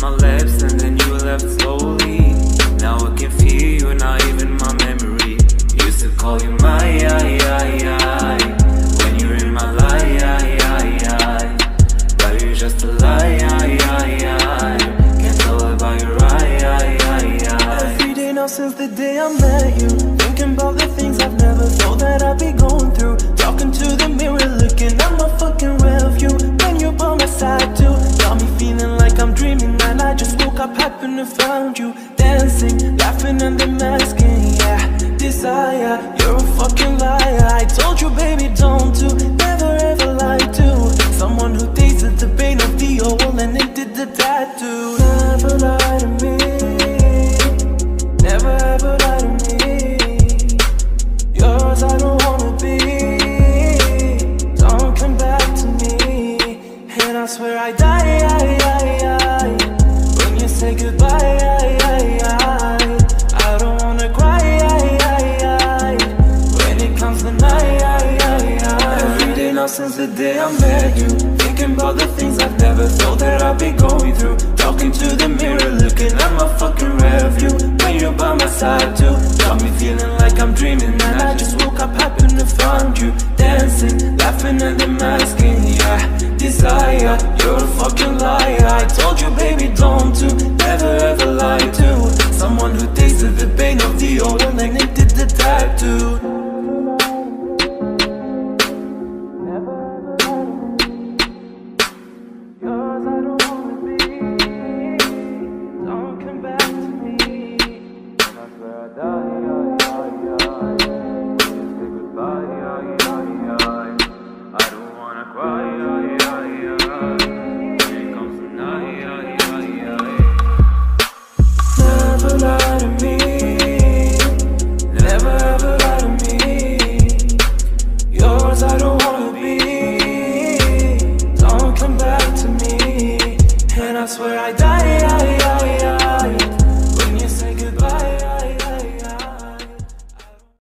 my lips and then you left slowly. Now I can feel you, not even my memory. Used to call you my when you're in my life, but you're just a lie. Can't tell about your Every day now since the day I met you, thinking about the things I've never thought that I'd be going through. Talking to the mirror, looking at my fucking rear view. When you're by my side too, got me feeling like I'm dreaming. And I just woke up, happened to found you, dancing, laughing and then masking. Yeah, desire, you're a fucking liar. I told you, baby, don't do, never ever lie to someone who tasted the pain of the old and it did the tattoo. Never lie to me, never ever lie to me. Yours I don't wanna be, don't come back to me. And I swear I die when you say goodbye. I don't wanna cry when it comes to night. Every day now since the day I met you, thinking about the things I've never thought that I'd be going through. Talking to the mirror, looking at my fucking rear view. When you're by my side too, got me feeling like I'm dreaming. And I just woke up, happened to find you, dancing, laughing and then masking. Yeah, desire, you're a fucking liar. I told you, baby, don't do, never ever lie to someone who tasted the pain of the old and then it did the tattoo. I swear I die.